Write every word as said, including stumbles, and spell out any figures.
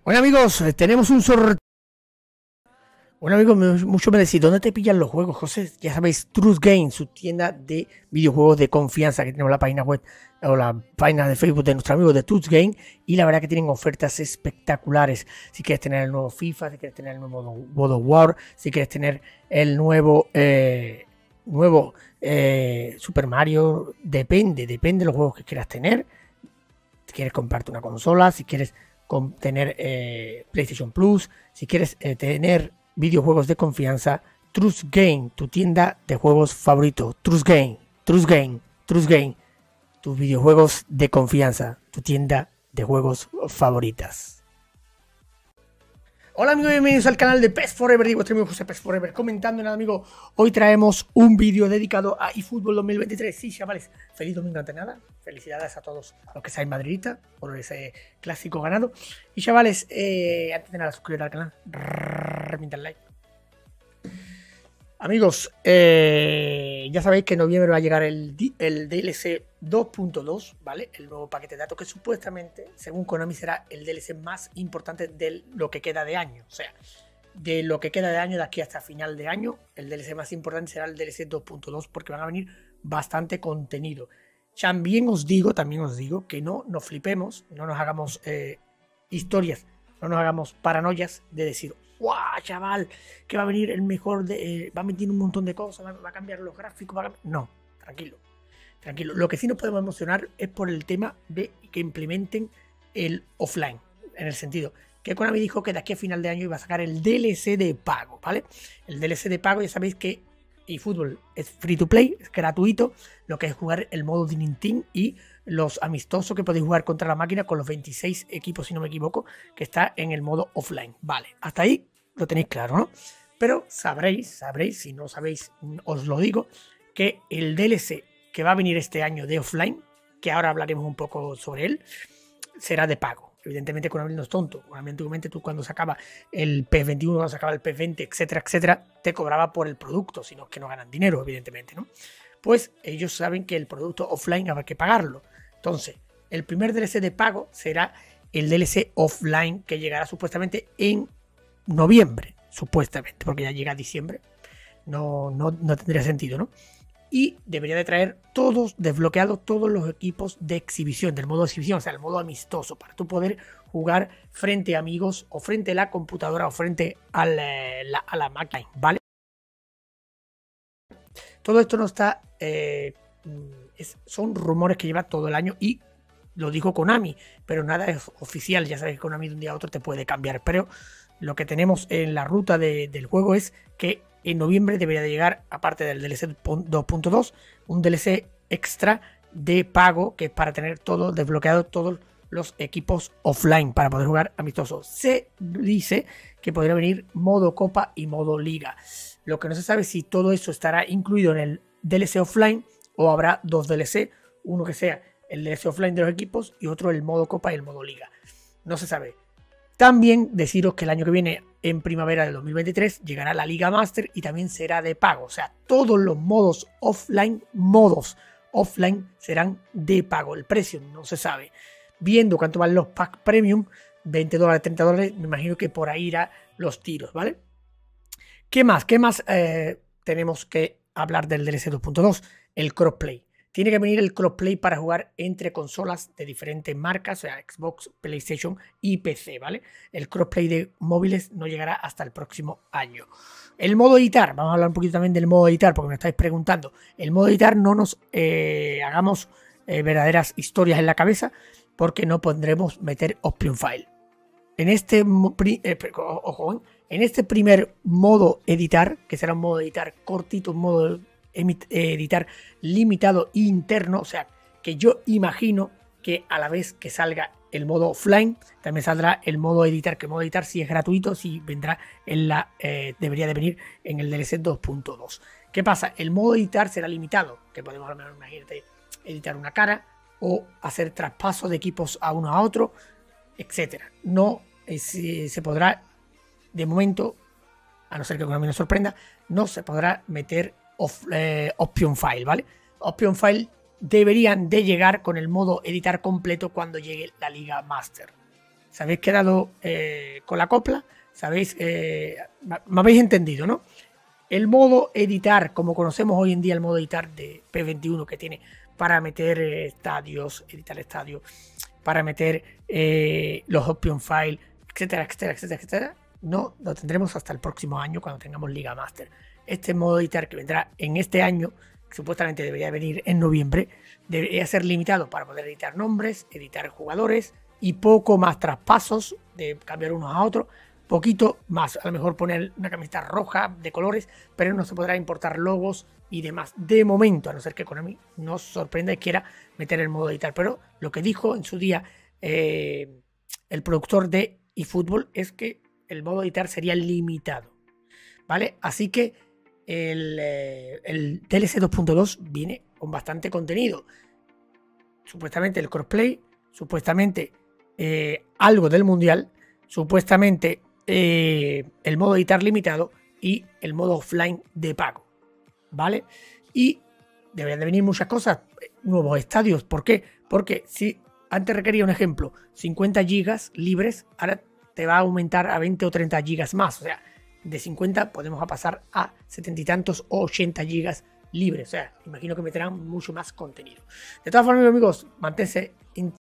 Bueno amigos, eh, tenemos un sorteo. Bueno amigos, me- mucho me decís, ¿dónde te pillan los juegos, José? Ya sabéis, Truth Game, su tienda de videojuegos de confianza, que tenemos la página web o la página de Facebook de nuestro amigo de Truth Game, y la verdad que tienen ofertas espectaculares. Si quieres tener el nuevo FIFA, si quieres tener el nuevo God of War, si quieres tener el nuevo eh, nuevo eh, Super Mario, depende, depende de los juegos que quieras tener. Si quieres comprarte una consola, si quieres con tener eh, PlayStation Plus, si quieres eh, tener videojuegos de confianza, Truth Game, tu tienda de juegos favorito. Truth Game, Truth Game, Truth Game, tus videojuegos de confianza, tu tienda de juegos favoritas. Hola amigos, bienvenidos al canal de PES Forever, digo vuestro amigo José PES Forever, comentando nada amigo. Hoy traemos un vídeo dedicado a eFootball dos mil veintitrés. Sí, chavales, feliz domingo ante nada. Felicidades a todos los que seáis madridistas por ese clásico ganado. Y chavales, eh, antes de nada, suscríbete al canal, revienta el like. Amigos, eh, ya sabéis que en noviembre va a llegar el, el D L C dos punto dos, ¿vale? El nuevo paquete de datos que supuestamente, según Konami, será el D L C más importante de lo que queda de año. O sea, de lo que queda de año de aquí hasta final de año, el D L C más importante será el D L C dos punto dos porque van a venir bastante contenido. También os digo, también os digo que no nos flipemos, no nos hagamos eh, historias, no nos hagamos paranoias de decir, ¡guau, chaval! Que va a venir el mejor, de, eh, va a meter un montón de cosas, va, va a cambiar los gráficos, va a... No, tranquilo, tranquilo. Lo que sí nos podemos emocionar es por el tema de que implementen el offline, en el sentido que Konami dijo que de aquí a final de año iba a sacar el D L C de pago, ¿vale? El D L C de pago, ya sabéis que eFootball es free to play, es gratuito, lo que es jugar el modo Dream Team y los amistosos que podéis jugar contra la máquina con los veintiséis equipos, si no me equivoco, que está en el modo offline. Vale, hasta ahí lo tenéis claro, ¿no? Pero sabréis, sabréis, si no sabéis, os lo digo, que el D L C que va a venir este año de offline, que ahora hablaremos un poco sobre él, será de pago. Evidentemente Konami no es tonto. Konami antiguamente tú cuando sacaba el PES veintiuno, cuando sacaba el PES veinte, etcétera, etcétera, te cobraba por el producto, sino que no ganan dinero, evidentemente, ¿no? Pues ellos saben que el producto offline habrá que pagarlo. Entonces, el primer D L C de pago será el D L C offline que llegará supuestamente en noviembre, supuestamente, porque ya llega diciembre. No, no, no tendría sentido, ¿no? Y debería de traer todos desbloqueados todos los equipos de exhibición, del modo exhibición, o sea, el modo amistoso, para tú poder jugar frente a amigos o frente a la computadora o frente a la, la, a la máquina, ¿vale? Todo esto no está, eh, es, son rumores que lleva todo el año y lo dijo Konami, pero nada es oficial. Ya sabes que Konami de un día a otro te puede cambiar, pero lo que tenemos en la ruta de, del juego es que en noviembre debería de llegar, aparte del D L C dos punto dos, un D L C extra de pago que es para tener todo desbloqueado, todos los equipos offline para poder jugar amistosos. Se dice que podría venir modo Copa y modo Liga. Lo que no se sabe es si todo eso estará incluido en el D L C offline o habrá dos D L C, uno que sea el D L C offline de los equipos y otro el modo Copa y el modo Liga. No se sabe. También deciros que el año que viene, en primavera del dos mil veintitrés, llegará la Liga Master y también será de pago. O sea, todos los modos offline, modos offline serán de pago. El precio no se sabe. Viendo cuánto valen los packs premium, veinte dólares, treinta dólares, me imagino que por ahí irán los tiros, ¿vale? ¿Qué más? ¿Qué más eh, tenemos que hablar del D L C dos punto dos? El crossplay. Tiene que venir el crossplay para jugar entre consolas de diferentes marcas, o sea, Xbox, PlayStation y P C, ¿vale? El crossplay de móviles no llegará hasta el próximo año. El modo editar, vamos a hablar un poquito también del modo editar, porque me estáis preguntando. El modo editar no nos eh, hagamos eh, verdaderas historias en la cabeza, porque no podremos meter option file. En este, eh, ojo, en este primer modo editar, que será un modo editar cortito, un modo editar limitado interno, o sea, que yo imagino que a la vez que salga el modo offline, también saldrá el modo editar, que el modo editar si es gratuito, si vendrá en la, eh, debería de venir en el D L C dos punto dos. ¿Qué pasa? El modo editar será limitado, que podemos a lo mejor, imagínate, editar una cara o hacer traspaso de equipos a uno a otro, etcétera. No eh, se, se podrá, de momento, a no ser que Konami nos sorprenda, no se podrá meter Of, eh, option file, ¿vale? Option file deberían de llegar con el modo editar completo cuando llegue la Liga Master. ¿Se habéis quedado eh, con la copla? ¿Sabéis? Eh, me habéis entendido, ¿no? El modo editar, como conocemos hoy en día el modo editar de P veintiuno, que tiene para meter eh, estadios, editar estadios, para meter eh, los option file, etcétera, etcétera, etcétera, etcétera, no lo tendremos hasta el próximo año cuando tengamos Liga Master. Este modo editar que vendrá en este año, que supuestamente debería venir en noviembre, debería ser limitado para poder editar nombres, editar jugadores y poco más, traspasos de cambiar unos a otros, poquito más, a lo mejor poner una camiseta roja de colores, pero no se podrá importar logos y demás. De momento, a no ser que Konami nos sorprenda y quiera meter el modo editar. Pero lo que dijo en su día eh, el productor de eFootball es que el modo editar sería limitado, ¿vale? Así que el, eh, el D L C dos punto dos viene con bastante contenido. Supuestamente el crossplay, supuestamente eh, algo del mundial, supuestamente eh, el modo editar limitado y el modo offline de pago, ¿vale? Y deberían de venir muchas cosas, nuevos estadios. ¿Por qué? Porque si antes requería, un ejemplo, cincuenta gigas libres, ahora te va a aumentar a veinte o treinta gigas más. O sea, de cincuenta podemos pasar a setenta y tantos o ochenta gigas libres. O sea, imagino que meterán mucho más contenido. De todas formas, amigos, manténse